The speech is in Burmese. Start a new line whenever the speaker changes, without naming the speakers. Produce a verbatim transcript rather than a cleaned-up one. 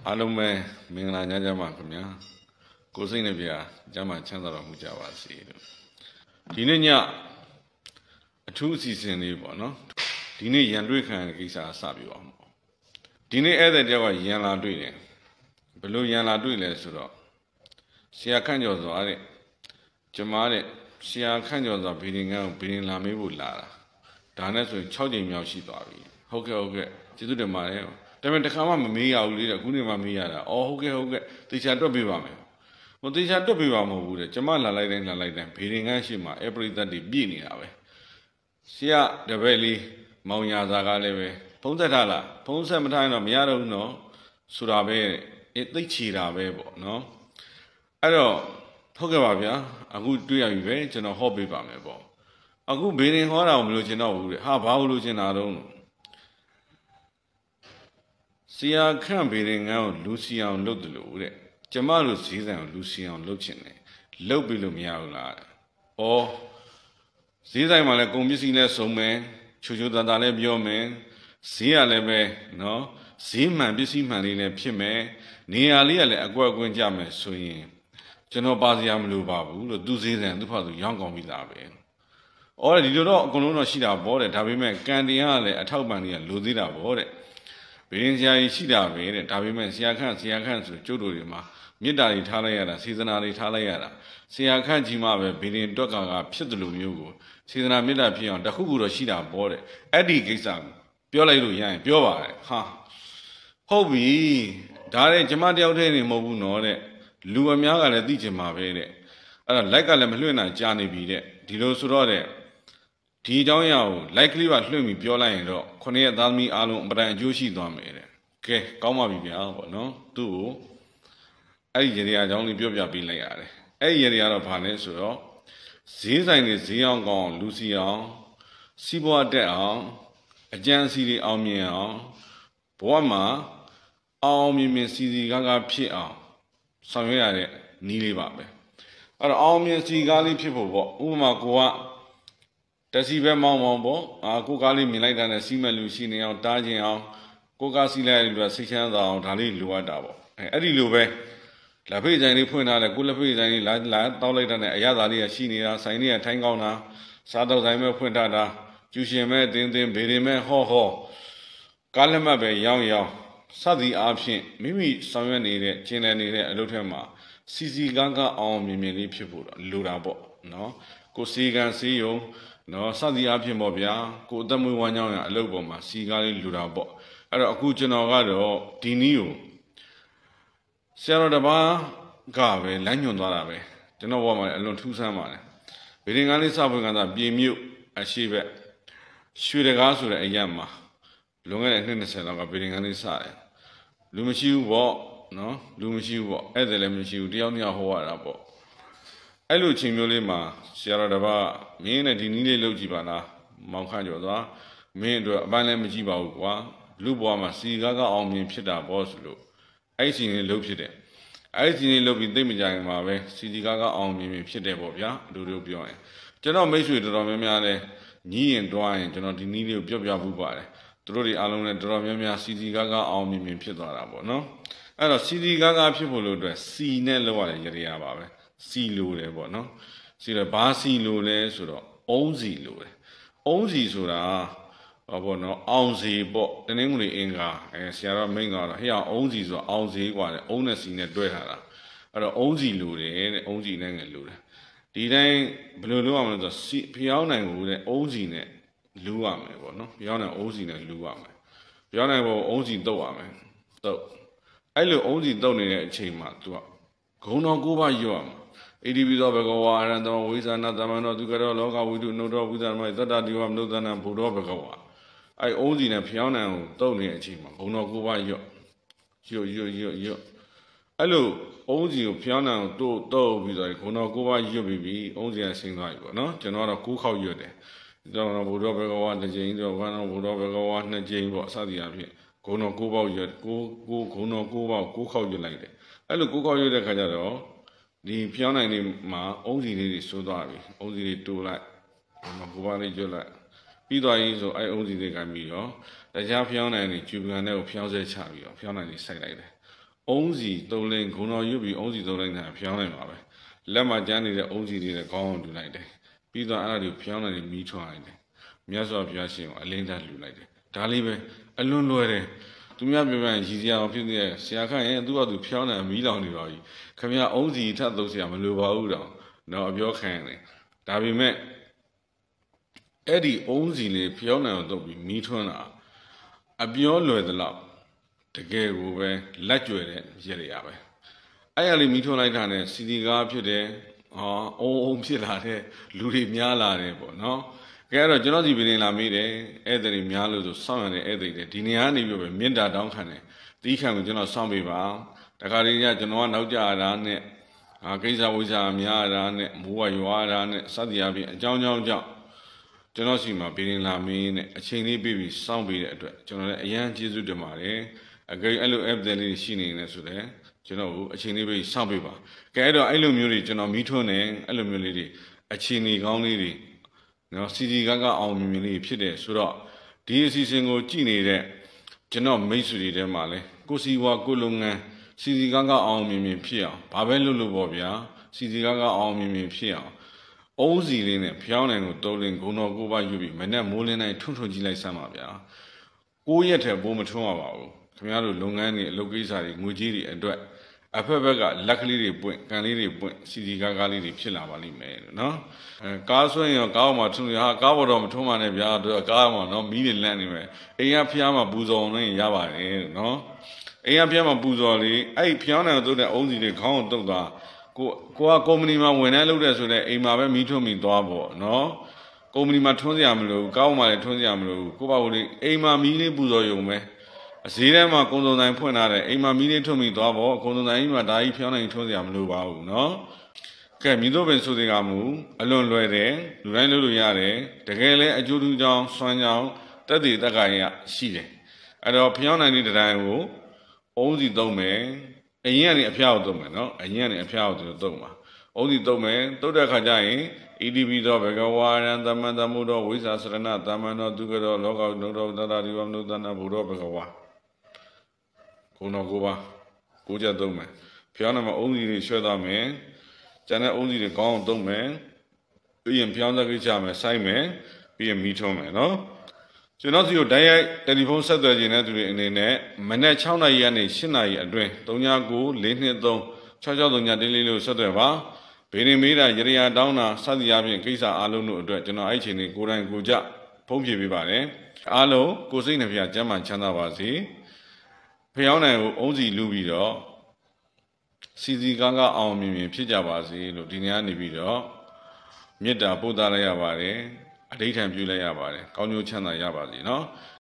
အားလုံးပဲမင်္ဂလာညချမ်းပါခင်ဗျာကိုစိတ်နဲ့ပြကျမ်းမာချမ်းသာတော်မူကြပါစေလို့ဒီနေ့ညအထူးအစီအစဉ်လေးပေါ့နော်ဒီနေ့ရန်တွေ့ခံကိစ္စစပြပါမယ်ဒီနေ့ဧည့်သည်တယောက်ကရန်လာတွေ့တယ်ဘယ်လိုရန်လာတွေ့လဲဆိုတော့ဆရာခန့်ကျော်စွာတဲ့ကျမတဲ့ဆရာခန့်ကျော်စွာဗီဒီငန်းကိုဗီဒီလာမေးဖို့လာတာဒါနဲ့ဆိုရင်၆ကြိမ်မြောက်ရှိသွားပြီဟုတ်ကဲ့ဟုတ်ကဲ့ကျေးဇူးတင်ပါတယ်ဒါပေမဲ့တစ်ခါမှမမေးရဘူးလေတဲ့အခုနေမှမေးရတာအော်ဟုတ်ကဲ့ဟုတ်ကဲ့တေချာတွက်ပေးပါမယ်ဟိုတေချာတွက်ပေးပါမဟုတ်ဘူးတဲ့ကျမလာလိုက်တိုင်းလာလိုက်တိုင်းဗီဒီငန်းရှိမှအပရိသတ်တွေပြည့်နေတာပဲဆရာတပည့်လေးမောင်ညာသာကလည်းပဲဖုံးဆက်ထားလားဖုံးဆက်မထားရင်တော့မရတော့ဘူးနော်ဆိုတာပဲအဲသိချီတာပဲပေါ့နော်အဲ့တော့ဟုတ်ကဲ့ပါဗျာအခုတွေ့ရပြီပဲကျွန်တော်ဟောပေးပါမယ်ပေါ့အခုဗီဒီဟောတာကိုမလို့ချင်တော့ဘူးတဲ့ဟာဘာလို့ချင်တာတော့ဆရာခန့်ဗီဒီငန်းကိုလူစီအောင်လုပ်တယ်လို့တဲ့ကျမတို့ဈေးဆိုင်ကိုလူစီအောင်လုပ်ချင်တယ်လုပ်ပြီးလို့မရဘူးလားဩဈေးဆိုင်မှာလည်းကုန်ပစ္စည်းလည်းစုံမယ်ချိုချိုတန်တာလည်းပြောမယ်ဈေးရလည်းပဲနော်ဈေးမှန်ပစ္စည်းမှန်လေးလည်းဖြစ်မယ်နေရာလေးကလည်းအကွက်အကွင်းကြမယ်ဆိုရင်ကျွန်တော်ပါစရာမလိုပါဘူးလို့သူဈေးဆိုင်သူ့ဖာသူရောင်းကောင်းပြီးသားပဲဩဒီလိုတော့အကုန်လုံးတော့ရှိတာပေါ့တဲ့ဒါပေမဲ့ကန်တင်ကလည်းအထောက်ပံ့တွေကလိုသေးတာပေါ့တဲ့ဗီရင်ဆရာကြီးရှိတာပဲတဲ့ဒါပေမဲ့ဆရာခန့်ဆရာခန့်ဆိုကျုပ်တို့တွေမှာမေတ္တာတွေထားလိုက်ရတာစေတနာတွေထားလိုက်ရတာဆရာခန့်ကြီးမှပဲဗီရင်တွက်ကကဖြစ်တယ်လို့မျိုးကိုစေတနာမေတ္တာဖြစ်အောင်တခုခုတော့ရှိတာပေါ့တဲ့အဲ့ဒီကိစ္စကိုပြောလိုက်လို့ရရင်ပြောပါရဲ့ဟာဟုတ်ပြီဒါတဲ့ကျမတယောက်တည်းနေမဟုတ်ဘူးနော်တဲ့လူအများကလည်းသိချင်မှာပဲတဲ့အဲ့ဒါ like ကလည်းမလွှင့်နိုင်ကြာနေပြီတဲ့ဒီလိုဆိုတော့တဲ့ဒီအကြောင်းအရာကို like ကလေးပါလွှင့်ပြီးပြောလိုက်ရင်တော့ခုနှစ်ရက်သားသမီးအားလုံးအပဒံအကျိုးရှိသွားမယ်တဲ့ကဲကောင်းပါပြီဗျာပေါ့နော်သူ့ကိုအဲ့ဒီရေရာအကြောင်းလေးပြောပြပေးလိုက်ရတယ်အဲ့ဒီရေရာတော့ဘာလဲဆိုတော့ဈေးဆိုင်တွေဈေးအောင်ကောင်းလူစီအောင်စီးပွားတက်အောင်အကျန်းစီတွေအောင်မြင်အောင်ဘဝမှာအောင်မြင်မြင်စီစီကားကားဖြစ်အောင်ဆောင်ရွက်ရတဲ့နည်းလေးပါပဲအဲ့တော့အောင်မြင်စီကားလေးဖြစ်ဖို့ပေါ့ဥပမာကိုကတစီပဲမောင်းမောင်းပေါ့အာကိုကားလေးမြင်လိုက်တာနဲ့စီးမဲ့လူရှိနေအောင်တားခြင်းအောင်ကိုကားစီးလိုက်လို့စိတ်ချမ်းသာအောင်ဒါလေးလိုအပ်တာပေါ့အဲအဲ့ဒီလိုပဲလက်ဖေးဆိုင်လေးဖွင့်ထားတယ်ကိုလက်ဖေးဆိုင်လေးလာလာတောက်လိုက်တာနဲ့အရသာလေးကရှိနေတာဆိုင်လေးကထိုင်းကောင်းတာစားတော့ဆိုင်ပဲဖွင့်ထားတာကျူရှင်မဲ့တင်းတင်းဗေရင်မဲ့ဟော့ဟော့ကားလက်မှတ်ပဲရောင်းရောင်းစသည်အားဖြင့်မိမိဆောင်ရွက်နေတဲ့ကျင်လည်နေတဲ့အလုပ်ထဲမှာစီစီကားကားအောင်မြင်မြင်လေးဖြစ်ဖို့တော့လိုတာပေါ့နော်ကိုစီကံစီယုံနော်စသည်အားဖြင့်ပေါ့ဗျာကိုအသက်မွေးဝမ်းကြောင်းရအလုပ်ပေါ်မှာစီကားလေးလူတာပေါ့အဲ့တော့အခုကျွန်တော်ကတော့ဒီနည်းကိုဆရာတော်တစ်ပါးကပဲလမ်းညွှန်သွားတာပဲကျွန်တော်ဘောမှာအလွန်ထူးဆန်းပါတယ်ဗေဒင်္ဂါလေးစဖွင့်ကသာပြင်မြုပ်အရှိဘက်ရွှေတကားဆိုတဲ့အရာမှာလွန်ခဲ့တဲ့နှစ်၂၀လောက်ကဗေဒင်္ဂါလေးစတယ်လူမရှိဘူးပေါ့နော်လူမရှိဘူးပေါ့အဲ့ဒါလည်းမရှိဘူးတယောက်နှစ်ယောက်ဟောရတာပေါ့အဲ့လိုအချိန်မျိုးလေးမှာဆရာတော်တစ်ပါးမင်းနဲ့ဒီနည်းလေးလုပ်ကြည့်ပါလားမောင်ခန့်ကျော်သွားမင်းတို့အပန်းလည်းမကြည့်ပါဘူးကွာလူဘွားမှာစီကားကအောင်မြင်ဖြစ်တာပေါ့ဆိုလို့အဲ့ဒီအချိန်လေးလုပ်ဖြစ်တယ်အဲ့ဒီအချိန်လေးလုပ်ပြီးသိမကြရင်မှာပဲစီစီကားကအောင်မြင်မြင်ဖြစ်တယ်ပေါ့ဗျာအတူတူပြောရင်ကျွန်တော်မိတ်ဆွေတော်တော်များများလဲညီးရင်တွားရင်ကျွန်တော်ဒီနည်းလေးကိုပြောပြဖို့ပါတယ်သူတို့တွေအားလုံးလည်းတော်တော်များများစီစီကားကအောင်မြင်မြင်ဖြစ်သွားတာပေါ့နော်အဲ့တော့စီစီကားကဖြစ်ဖို့လို့အတွက်စီနဲ့လောက်ရတဲ့ရေရာပါပဲစီလိုတယ်ပေါ့နော်စီတော့ဘာစီလိုလဲဆိုတော့အုံးစီလိုတယ်အုံးစီဆိုတာဟောပေါ့နော်အောင်စီပေါ့တနင်္ဂနွေအင်္ဂါအဲဆရာတော်မိန့်ကတော့ဟဲ့အောင်အုံးစီဆိုအောင်စီกว่าတယ်အုံးနဲ့စီနဲ့တွဲထားတာအဲ့တော့အုံးစီလိုတယ်တဲ့အုံးစီနဲ့ငယ်လိုတယ်ဒီတိုင်းဘယ်လိုလုပ်ရမလဲဆိုတော့စီဖျောင်းနိုင်ကိုတဲ့အုံးစီနဲ့လူရမယ်ပေါ့နော်ဖျောင်းနိုင်အုံးစီနဲ့လူရမယ်ဖျောင်းနိုင်ဖို့အုံးစီတုတ်ရမယ်တုတ်အဲ့လိုအုံးစီတုတ်နေတဲ့အချိန်မှာသူကဂုံတော်ကိုးပါးရွတ်ရမှာဣတိပိသောဘဂဝါအရဟံသောဝိသနာသမန္တောသူကရောလောကဝိတုနှုတ်တော်ဝိသနာမသတ္တတိဝမနုဿနံဘုဒ္ဓဘဂဝါအဲ့အုံးစီနဲ့ဖျောင်းနိုင်ကိုတုတ်နေတဲ့အချိန်မှာဂုံတော်ကိုးပါးရွတ်ရွတ်ရွတ်ရွတ်ရွတ်အဲ့လိုအုံးစီကိုဖျောင်းနိုင်ကိုတုတ်တုတ်ပြီးတော့ဂုံတော်ကိုးပါးရွတ်ပြီးပြီးအုံးစီကဆင်းသွားပြီပေါ့နော်ကျွန်တော်ကတော့ကိုးခေါက်ရွတ်တယ်ကျွန်တော်ဘုဒ္ဓဘဂဝါတစ်ကြိမ်တော့ဘာလို့ဘုဒ္ဓဘဂဝါနှစ်ကြိမ်ပေါ့စသည်အဖြစ်ဂုံတော်ကိုးပေါက်ရွတ်ကိုးကိုးဂုံတော်ကိုးပေါက်ကိုးခေါက်ရွတ်လိုက်တယ်အဲ့လိုကိုးခေါက်ရွတ်တဲ့ခါကျတော့ဒီဖျောင်းနိုင်လေးမှာအုံးစီလေးတွေစိုးသွားပြီအုံးစီလေးတိုးလိုက်ဒီမှာကိုးပါးလေးကျွတ်လိုက်ပြီးသွားရင်ဆိုအဲ့အုံးစီလေးကပြီးတော့တရားဖျောင်းနိုင်လေးကျူပန်တဲ့ကိုဖျောင်းဆဲချပြီးတော့ဖျောင်းနိုင်လေးစိုက်လိုက်တယ်အုံးစီသုံးလင်းဂုံတော်ရွတ်ပြီးအုံးစီသုံးလင်းနဲ့ဖျောင်းလိုက်ပါပဲလက်မှာကျန်းနေတဲ့အုံးစီတွေလည်းကောင်းအောင်လူလိုက်တယ်ပြီးတော့အဲ့ဒါတွေဖျောင်းနေပြီးမီးထွန်းလိုက်တယ်မြတ်စွာဘုရားရှင်ကိုအလင်းသားလူလိုက်တယ်ဒါလေးပဲအလွန်လွယ်တယ်သူများပြောပြရင်ရည်စရာအောင်ဖြစ်နေတဲ့ဆရာခန့်ရင်သူ့ဘာသူဖျောင်းနေမီးလောင်နေပါပြီခင်ဗျာအုံးစီထပ်သုံးဆရာမလိုပါဘူးတော့တော့အပြောခံရတယ်ဒါပေမဲ့အဲ့ဒီအုံးစီလေးဖျောင်းနေအောင်လုပ်ပြီးမီးထွန်းတာအပြောလွယ်သလောက်တကယ်ကိုပဲလက်ကျွယ်တဲ့ရရပဲအဲ့ရလေးမီးထွန်းလိုက်တာနဲ့စီဒီကားဖြစ်တယ်ဟောအုံအုံဖြစ်လာတဲ့လူတွေများလာတယ်ပေါ့နော်ကဲအဲ့တော့ကျွန်တော်ဒီပြင်လာမေးတယ်ဧည့်သည်များလို့ဆိုစောင့်ရတဲ့ဧည့်သည်တွေဒီနေရာနေပြီးပဲမြင့်တာတောင်းခံတယ်တီးခံကိုကျွန်တော်စောင့်ပေးပါတခါတည်းကကျွန်တော်ကနောက်ကြတာနဲ့အာကိစ္စဝိဇ္ဇာများတာနဲ့မိုးဝရွာတာနဲ့စသည်အပြင်အကြောင်းကြောင်းကြောင့်ကျွန်တော်စီမှာပြင်လာမင်းနဲ့အချိန်လေးပြီးပြီးစောင့်ပေးတဲ့အတွက်ကျွန်တော်လည်းအရန်ကျေးဇူးတင်ပါတယ်အကြိမ်အဲ့လို app တွေလေးရှိနေနေဆိုတော့ကျွန်တော်အချိန်လေးပြီးစောင့်ပေးပါကဲအဲ့တော့အဲ့လိုမျိုးတွေကျွန်တော်မီးထွန်းနေအဲ့လိုမျိုးလေးတွေအချိန်ကြီးကောင်းလေးတွေနော်စီစီကားကအောင်မြင်မြင်လေးဖြစ်တယ်ဆိုတော့ဒီအစီအစဉ်ကိုကြည့်နေတဲ့ကျွန်တော်မိတ်ဆွေတွေထဲမှာလဲကိုစီဝါကိုလုံငန်းစီစီကားကအောင်မြင်မြင်ဖြစ်အောင်ဘာပဲလုပ်လို့ပေါ့ဗျာစီစီကားကအောင်မြင်မြင်ဖြစ်အောင်အုံးစီလေးနဲ့ဖျောင်းနိုင်ကိုတိုးလင်းဂုံတော်ကိုပါယူပြီးမနဲ့မိုးလင်းတိုင်းထွန်းထွန်းကြည့်လိုက်စမ်းပါဗျာကိုရက်ထဲပိုးမထွန်းရပါဘူးခင်ဗျားတို့လုပ်ငန်းတွေအလုပ်ကိစ္စတွေငွေကြီးတွေအတွက်အဖက်ဘက်ကလက်ကလေးတွေပွင့်ကန်လေးတွေပွင့်စီစီကားကားလေးတွေဖြစ်လာပါလိမ့်မယ်နော်အဲကားဆွဲရင်ကားပေါ်မှာထွန်းရဟာကားပေါ်တော့မထွန်းပါနဲ့ဗျာတို့ကားပေါ်နော်မီးတွေလန့်နေမယ်အိမ်ကဖျားမှာပူဇော်နေရပါတယ်နော်အိမ်ကဖျားမှာပူဇော်လေအဲ့ဖျောင်းတယ်တို့တဲ့အုံးစီတွေခေါင်းကိုတုတ်သွားကိုကိုကကုမ္ပဏီမှာဝင်နေလို့တဲ့ဆိုတဲ့အိမ်မှာပဲမီးထွန်းပြီးသွားပေါ့နော်ကုမ္ပဏီမှာထွန်းစရာမလိုဘူးကားပေါ်မှာလည်းထွန်းစရာမလိုဘူးကိုပါဘူးလေအိမ်မှာမီးလေးပူဇော်ရုံပဲအစည်းထဲမှာကုံစုံတိုင်းဖွင့်ထားတယ်အိမ်မှာမီးလေးထွန်းပြီးသွားပေါ့ကုံစုံတိုင်းမှာဒါကြီးဖျောင်းနိုင်ထွန်းစရာမလိုပါဘူးနော်ကဲမိတို့ပင်ဆိုတဲ့ကမူအလွန်လွယ်တယ်လူတိုင်းလုပ်လို့ရတယ်တကယ်လဲအကျိုးတူကြောင်းစွမ်းကြောင်းတက်တည်တက်ကရရှိတယ်အဲ့တော့ဖျောင်းနိုင်တဲ့တိုင်းကိုအုံးစီသုံးမယ်အရင်ကနေအဖျားကိုသုံးမယ်နော်အရင်ကနေအဖျားကိုသုံးပါအုံးစီသုံးမယ်တုတ်တဲ့ခါကျရင် E D B တော့ဘဂဝါရံသမန္တမှုတော့ဝိဇ္ဇာစရဏသမန္တောဒုက္ခတော့လောကနုတော့တတရိဝနုသနာဘုရောဘဂဝါခုနကပါကိုကြသုံးမယ်ဖျောင်းနိုင်မှာအုံးစီတွေရွှဲသွားမယ်ကျန်တဲ့အုံးစီတွေကောင်းအောင်သုံးမယ်ပြီးရင်ဖျောင်းသက်ကိစ္စမယ်စိုက်မယ်ပြီးရင်မီးထုံးမယ်နော်ကျွန်တော်စီကိုတိုက်ရိုက်တယ်လီဖုန်းဆက်သွယ်ခြင်းတဲ့သူတွေအနေနဲ့မနေ့၆နာရီကနေ၈နာရီအတွင်း၃ညကို၄နှစ်၃၆၆၃ညတင်းလေးလို့ဆက်သွယ်ပါဘေးနေမေးတာရရတောင်းတာစသည်အပြင်ကိစ္စအားလုံးတို့အတွက်ကျွန်တော်အဲ့ချိန်လေးကိုယ်တိုင်ကိုကြဖုံးပြပေးပါတယ်အားလုံးကိုစိတ်နှဖျားကျမ်းမှချမ်းသာပါစေဖျောင်းနိုင်ကိုအုံးစီလူပြီးတော့စီစီကားကားအောင်မြင်မြင်ဖြစ်ကြပါစေလို့ဒီနေ့ကနေပြီးတော့မေတ္တာပို့သလိုက်ရပါတယ်အဋ္ဌံပြုလိုက်ရပါတယ်ကောင်းကျိုးချမ်းသာရပါစေနော်